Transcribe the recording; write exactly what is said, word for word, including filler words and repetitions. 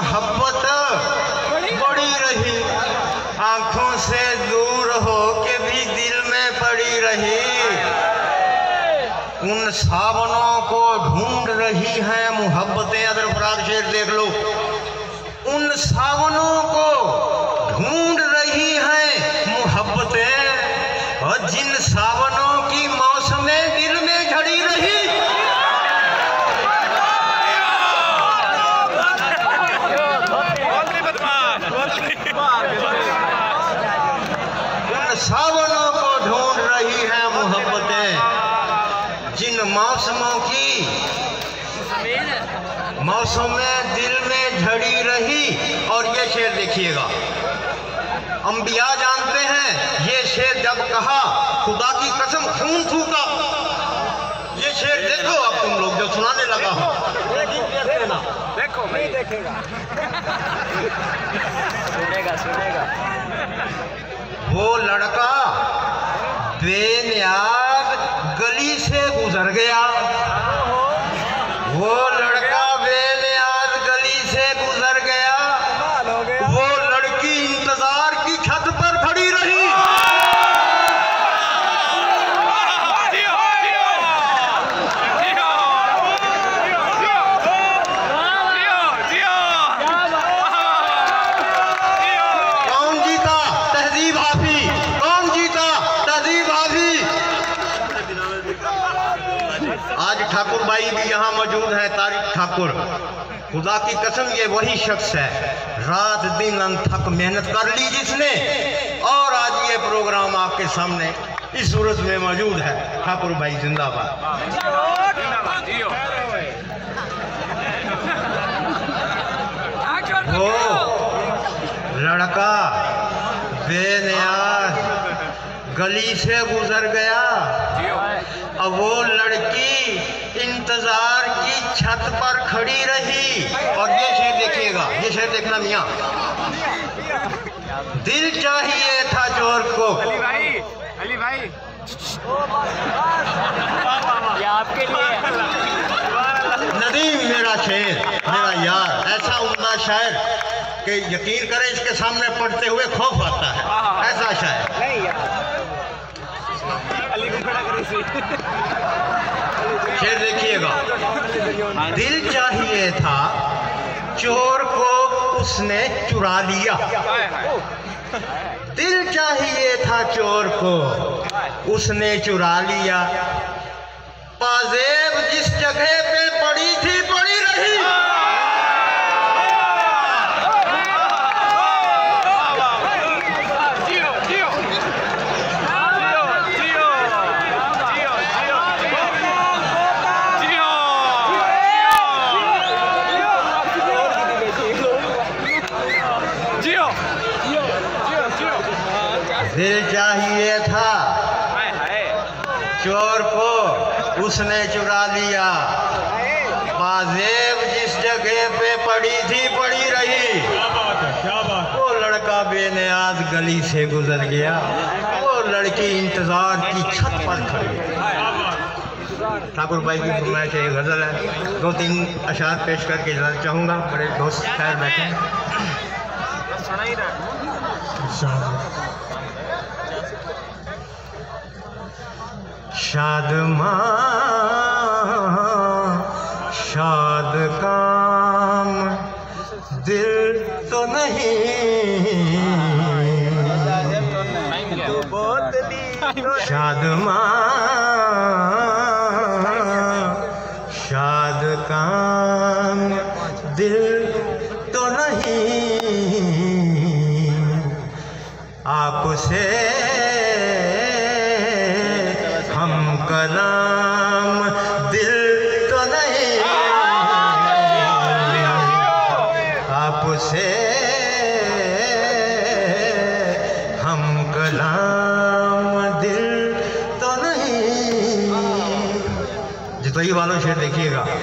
मोहब्बत बड़ी रही, आंखों से दूर हो के भी दिल में पड़ी रही। उन सावनों को ढूंढ रही हैं मोहब्बतें। अदर फराग शेर देख लो। उन सावनों को ढूंढ रही हैं मोहब्बतें, और जिन सावनों की मौसमें दिल में झड़ी रही। उन सावनों को ढूंढ रही हैं मोहब्बतें, जिन मौसमों की मौसम में दिल में झड़ी रही। और ये शेर देखिएगा, अंबिया जानते हैं ये शेर जब कहा खुदा की कसम खून फूका। ये शेर देखो अब तुम लोग जो सुनाने लगा हो, देखो नहीं देखेगा, सुनेगा सुनेगा। वो लड़का बेनियाज गली से गुजर गया। वो लड़का बेनियाज गली से गुजर गया। वो लड़की इंतजार की छत पर खड़ी रही। कौन जीता? तहजीब हाफी। कौन जीता? तहजीब हाफी। आज ठाकुर भाई भी यहाँ मौजूद है, तारिक ठाकुर। खुदा की कसम ये वही शख्स है, रात दिन अनथक मेहनत कर ली जिसने, और आज ये प्रोग्राम आपके सामने इस सूरत में मौजूद है। ठाकुर भाई जिंदाबाद। वो लड़का बेनियाज गली से गुजर गया। अब वो लड़की इंतजार की छत पर खड़ी रही। और ये शेर देखिएगा, ये शेर देखना मियाँ। दिल चाहिए था चोर को। अली भाई, अली भाई ये आपके लिए। नदीम मेरा शेर, मेरा यार, ऐसा उम्दा शायर कि यकीन करें इसके सामने पढ़ते हुए खौफ आता है। ऐसा शायर नहीं यार, अली को खड़ा करें सी। शेर देखिएगा। दिल चाहिए था चोर को उसने चुरा लिया। दिल चाहिए था चोर को उसने चुरा लिया। पाजेब जिस जगह पे पड़ी थी पड़ी रही। दिल चाहिए था चोर को उसने चुरा लिया। पाजेब जिस जगह पे पड़ी थी पड़ी रही। क्या बात। वो लड़का बेनियाज गली से गुजर गया। वो लड़की इंतजार की छत पर खड़ी। ठाकुर भाई की फरमाइश एक गजल है, दो तीन अशार पेश करके जाना चाहूँगा। बड़े दोस्त शायर बैठे हैं। शादमां शाद काम दिल तो नहीं, शादमां शाद काम दिल तो नहीं। आपसे हम कलाम दिल तो नहीं। आपसे हम कलाम दिल तो नहीं। जितोई वालों शेर देखिएगा।